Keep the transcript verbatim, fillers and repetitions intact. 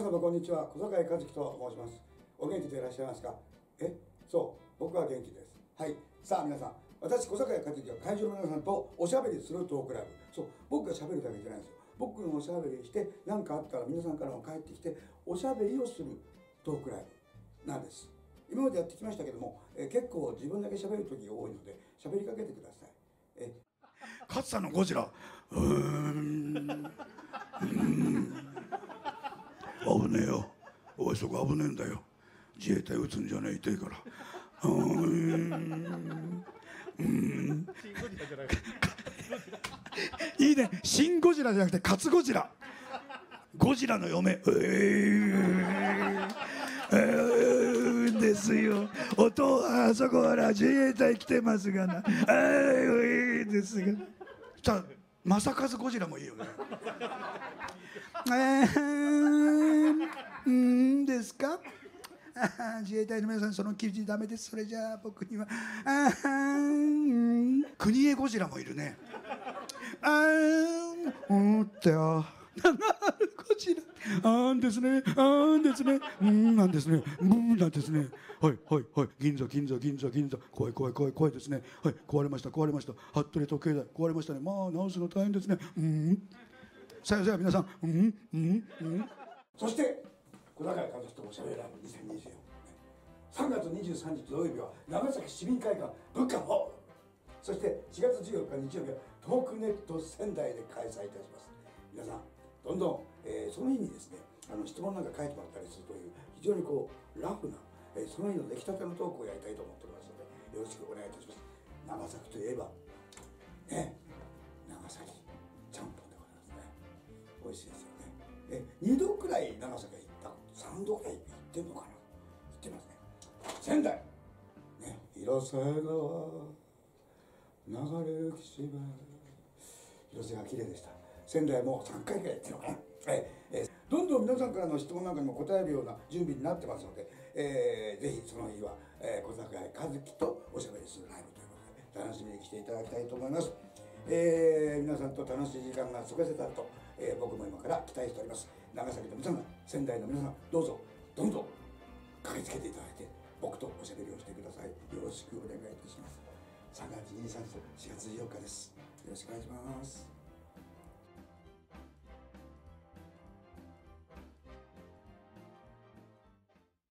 皆様こんにちは、小坂井和樹と申します。お元気でいらっしゃいますか？えそう、僕は元気です。はい、さあ皆さん、私小坂井和樹は会場の皆さんとおしゃべりするトークライブ。そう、僕がしゃべるだけじゃないんですよ。僕のおしゃべりして何かあったら皆さんからも帰ってきておしゃべりをするトークライブなんです。今までやってきましたけども、え結構自分だけしゃべる時が多いのでしゃべりかけてください。え勝さんのゴジラ、うーん、うーん危ねえよ、おいそこ危ねえんだよ、自衛隊撃つんじゃねえといいから、うーん、うーんいいね、シン・ゴジラじゃなくてカツゴジラ、ゴジラの嫁、えー、えー、ですよ、音あそこから自衛隊来てますがな、えー、ですが、さあ正和ゴジラもいいよね。えー、うんですか。自衛隊の皆さん、その記事ダメです。それじゃあ僕にはあー国枝ゴジラもいるね。あーうんってよゴジラあんですね、あんですね、うんなんですね、うんなんですね。はいはいはい、銀座銀座銀座銀座、怖い怖い怖い怖いですね。はい、壊れました壊れました、服部時計台壊れましたね。まあ直すの大変ですね。うんさよさよ皆さん、うんうんうん。そして小坂井和樹とおしゃべりライブにせんにじゅうよん、さんがつにじゅうさんにち土曜日は長崎市民会館物価ホール、そしてしがつじゅうよっか日曜日はトークネット仙台で開催いたします。皆さんどんどん、えー、その日にですね、あの質問なんか書いてもらったりするという非常にこうラフな、えー、その日の出来たてのトークをやりたいと思っておりますのでよろしくお願いいたします。長崎といえばね、長崎ちゃんぽんでございますね。美味しいですよね。えにどくらい長崎へ行った、さんどくらい行ってんのかな、行ってますね。仙台ね、広瀬川流れる岸場、広瀬が綺麗でした。仙台もさんかいぐらい行ってるのかな。ええどんどん皆さんからの質問なんかにも答えるような準備になってますので、えー、ぜひその日は、えー、小坂井和樹とおしゃべりするライブということで楽しみに来ていただきたいと思います。えー、皆さんと楽しい時間が過ごせたらと、えー、僕も今から期待しております。長崎の皆さん、仙台の皆さん、どうぞどんどん駆けつけていただいて僕とおしゃべりをしてください。よろしくお願いいたします。さんがつにじゅうさんにちとしがつじゅうよっかです。よろしくお願いします。